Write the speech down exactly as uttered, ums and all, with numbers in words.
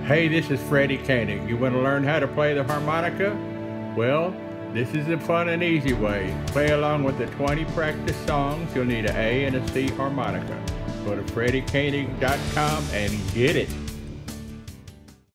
Hey, this is Freddie Koenig. You want to learn how to play the harmonica? Well, this is the fun and easy way. Play along with the twenty practice songs. You'll need an A and a C harmonica. Go to freddie koenig dot com and get it.